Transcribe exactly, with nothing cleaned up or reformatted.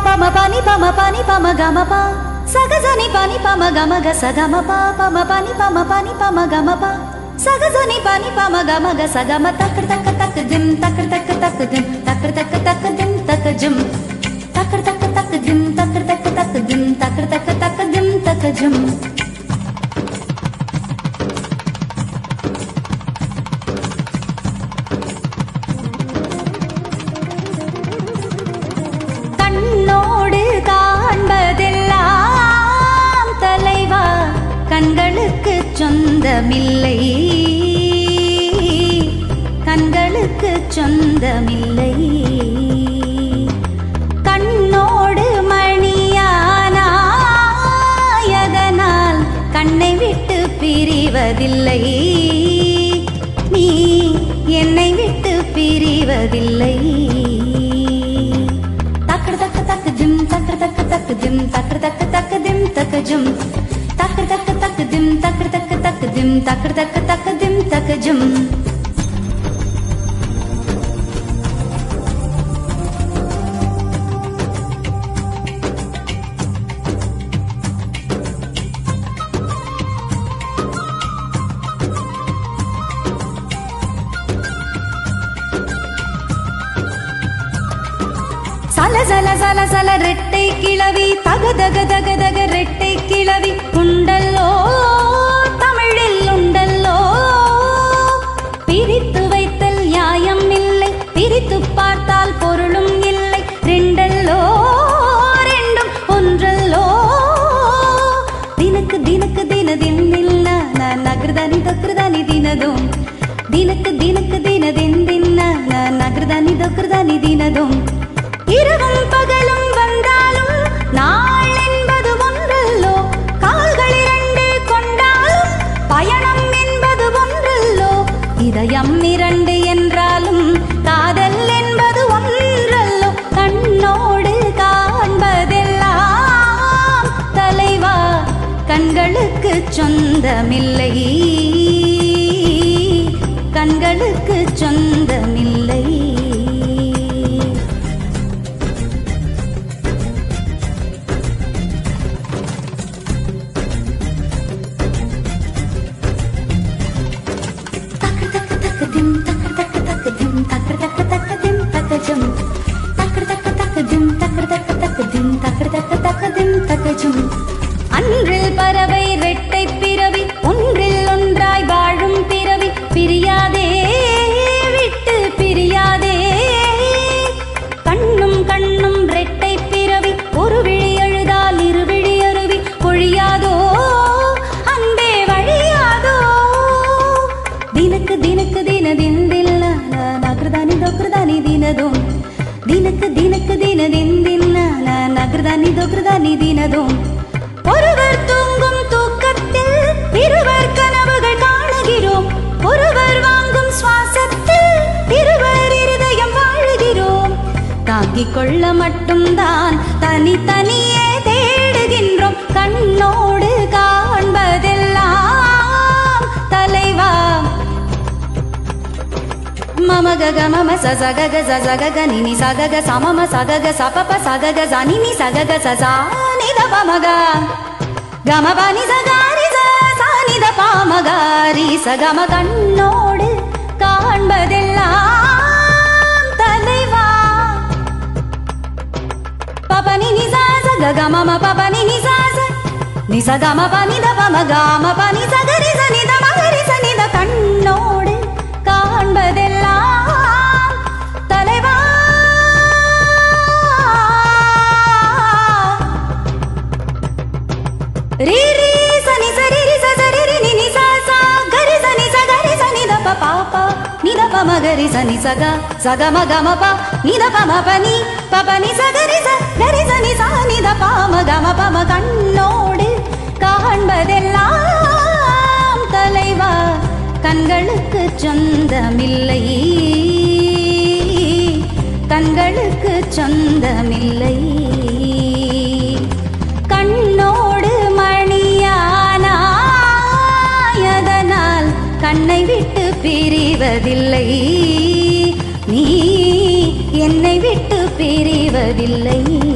pama pani pama pani pama gama pa saga zani pani pama gama ga saga ma pa pama pani pama pani pama gama pa saga zani pani pama gama ga saga ma takr tak tak dim takr tak tak dim takr tak tak dim tak jum takr tak tak dim takr tak tak dim takr tak tak dim tak jum கண்களுக்கு சொந்தமில்லை கண்களுக்கு சொந்தமில்லை கண்ணோடு மணியானாயதனால் கண்ணை விட்டு பிரிவதில்லை நீ என்னை விட்டு பிரிவதில்லை தக்கட தக்க தக்க ஜிம் தக்கட தக்க தக்க ஜிம் தக்கட தக்க தக்க திம் தக்க ஜிம் takr tak tak dim takr tak tak dim takr tak tak dim tak jum sala sala sala sala rettai kilavi taga daga daga daga rettai kilavi undallo tamilil undallo pirithu vaithal nyayam illai pirithu paarthal porulum illai rendallo rendum onrallo dinakku dinakku dinadinilla na nagradani dokradani dinadum dinakku dinakku dinadinilla na nagradani dokradani dinadum இரவும் பகலும் வந்தாலும் நாள் என்பது ஒன்றல்லோ கால்கள் இரண்டு கொண்டாலும் பயணம் என்பது ஒன்றல்லோ இதயம் இரண்டு என்றாலும் காதல் என்பது ஒன்றல்லோ கண்ணோடு காண்பதெல்லாம் தலைவா கண்களுக்கு சொந்தமில்லை கண்களுக்கு சொந்தமில்லை அன்றில் பறவை ரெட்டை பிறவி ஒன்றில் ஒன்றாய் வாழும் பிறவி பிரியாதே விட்டு பிரியாதே கண்ணும் கண்ணும் ரெட்டை பிறவி ஒரு விழி அழுதால் இருவிழி அருவி பொழியாதோ அன்பே வழியாதோ தினக்கு தினக்கு தினதிந்தில்ல நகர்தானி தொக்கர்தானி தினதும் தினக்கு தினக்கு தினதிந்தில்ல நகர்தானி தொக்கர்தானி தினதும் ஒருவர் தூங்கும் தூக்கத்தில் இருவர் கனவுகள் காணுகிறோம் ஒருவர் வாங்கும் சுவாசத்தில் இருவர் இருதயம் வாழுகிறோம் தாங்கிக் கொள்ள மட்டும்தான் தனி தனியே தேடுகின்றோம் கண்ணோடு காண்பதெல்லாம் தலைவா மம கக மம சசகக சசகக நினி சகக சமம சகக சபப சகக சனினி சகக சசா நித பமக கம பனி சகாரி சனித பாமகாரி சகம கண்ணோடு காண்பதெல்லாம் தலைவா பபனி நிசாச ககமம பபனி நிசாச நிசகம பனித பமகம பனி சகரி சனித மகரி சனித கண்ணோடு காண்பதெல்லாம் தலைவா ரீ ரீ சனி சரி ரி சரி ரி நி நி சா சா கரி சனி ச கரி சனி த ப பா பா நி த ப ம கரி சனி ச க ச க ம க ம ப நி த ப ம ப நி ப ப நி ச கரி ச கரி சனி ச நி த ப ம க ம ப ம கண்ணோடு காண்பதெல்லாம் தலைவா கண்களுக்கு சொந்தமில்லை கண்களுக்கு சொந்தமில்லை கண்ணோடு மணியானாயதனால் கண்ணை விட்டு பிரிவதில்லை நீ என்னை விட்டு பிரிவதில்லை.